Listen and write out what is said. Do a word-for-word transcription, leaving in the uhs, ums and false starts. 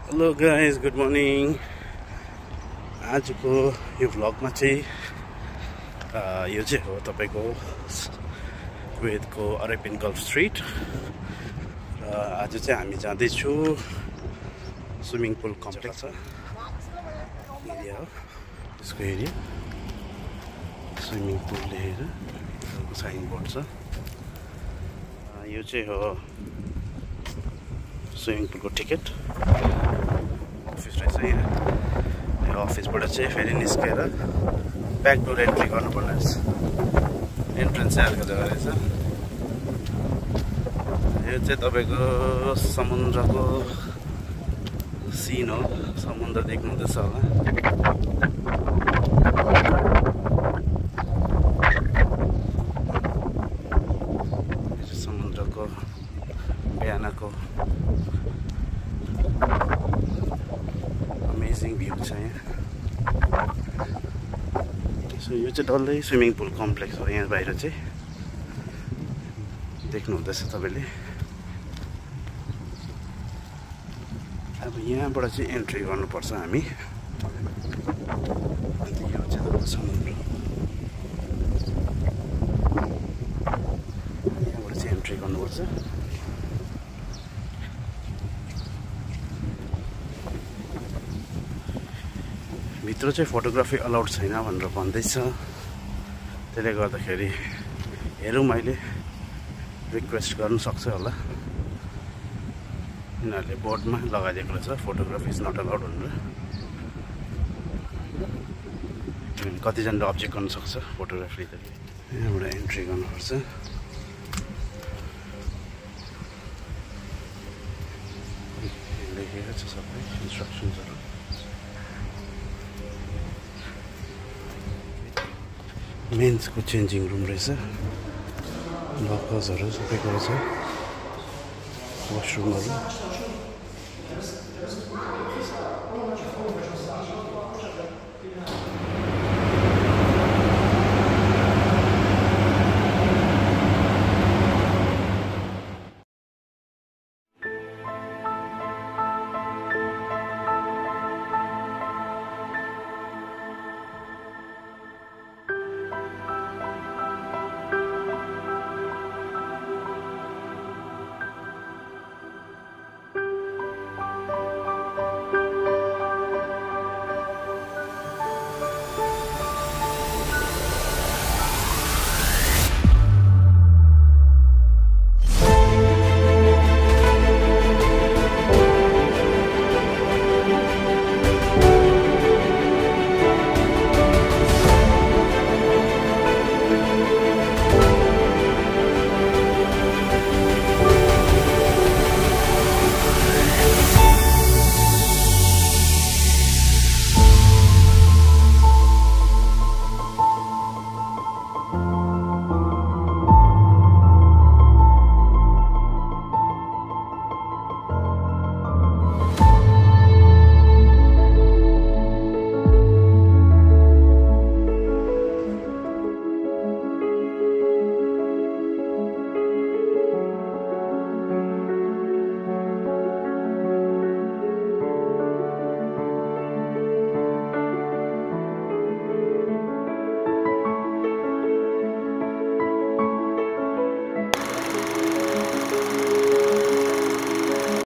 Hello guys, good morning. आजको यो भ्लगमा चाहिँ यो चाहिँ हो तपाईँको कुवेतको अरेबियन गल्फ स्ट्रिट। र आज चाहिँ हामी जाँदैछु स्विमिङ पुल कम्प्लेक्स छ एरिया हो, त्यसको एरिया स्विमिङ पुल लेखेर साइनबोर्ड छ। यो चाहिँ हो स्विमिङ पुलको टिकट अफिस रहेछ। यहाँ अफिसबाट चाहिँ फेरि निस्केर ब्याक डोर एन्ट्री गर्नुपर्ने रहेछ। एन्ट्रेन्स चाहिँ अर्को जग्गा रहेछ। यो चाहिँ तपाईँको समुद्रको सिन हो, समुद्र देख्नुहुँदैछ होला। समुद्रको बिहानको अमेजिङ भ्यू छ यहाँ। सो यो चाहिँ डल्लै स्विमिङ पुल कम्प्लेक्स हो। यहाँ बाहिर चाहिँ देख्नुहुँदैछ तपाईँले। अब यहाँबाट चाहिँ एन्ट्री गर्नुपर्छ हामी। अन्त यो चाहिँ तपाईँको समुद्र, यहाँबाट चाहिँ एन्ट्री गर्नुपर्छ। भित्र चाहिँ फोटोग्राफी अलाउड छैन भनेर भन्दैछ। त्यसले गर्दाखेरि हेरौँ, मैले रिक्वेस्ट गर्नु सक्छ होला। यिनीहरूले बोर्डमा लगाइदिएको रहेछ फोटोग्राफी इज नट अलाउड भनेर। कतिजनाले अब्जेक्ट गर्नु सक्छ फोटोग्राफी। यहाँबाट एन्ट्री गर्नुपर्छ। लेखेको छ सबै इन्स्ट्रक्सन्सहरू। मेन्सको चेन्जिङ रुम रहेछ। लकर्सहरू सबै कुरो छ, वासरुमहरू।